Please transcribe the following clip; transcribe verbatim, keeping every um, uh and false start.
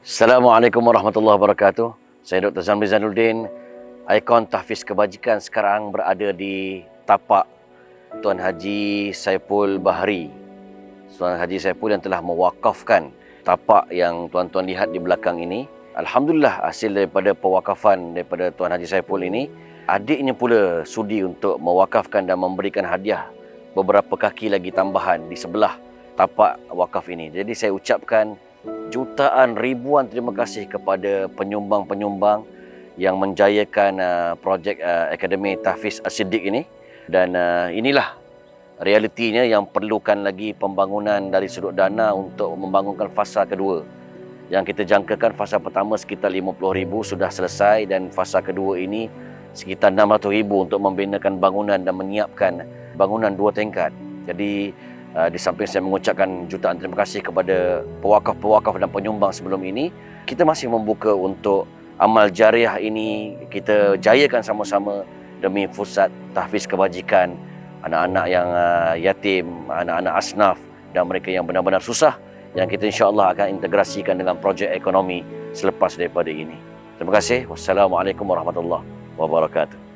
Assalamualaikum warahmatullahi wabarakatuh. Saya Doktor Zamri Zainuddin, ikon tahfiz kebajikan sekarang berada di tapak Tuan Haji Saipul Bahri. Tuan Haji Saipul yang telah mewakafkan tapak yang tuan-tuan lihat di belakang ini. Alhamdulillah, hasil daripada pewakafan daripada Tuan Haji Saipul ini, adiknya pula sudi untuk mewakafkan dan memberikan hadiah beberapa kaki lagi tambahan di sebelah tapak wakaf ini. Jadi saya ucapkan jutaan, ribuan terima kasih kepada penyumbang-penyumbang yang menjayakan uh, projek uh, Akademi Tahfiz As-Siddiq ini. Dan uh, inilah realitinya yang perlukan lagi pembangunan dari sudut dana untuk membangunkan fasa kedua. Yang kita jangkakan fasa pertama sekitar lima puluh ribu sudah selesai, dan fasa kedua ini sekitar enam ratus ribu untuk membinakan bangunan dan menyiapkan bangunan dua tingkat. Jadi Uh, di samping saya mengucapkan jutaan terima kasih kepada pewakaf-pewakaf dan penyumbang sebelum ini, kita masih membuka untuk amal jariah ini. Kita jayakan sama-sama demi pusat tahfiz kebajikan anak-anak yang uh, yatim, anak-anak asnaf dan mereka yang benar-benar susah, yang kita insya-Allah akan integrasikan dengan projek ekonomi selepas daripada ini. Terima kasih. Wassalamualaikum warahmatullahi wabarakatuh.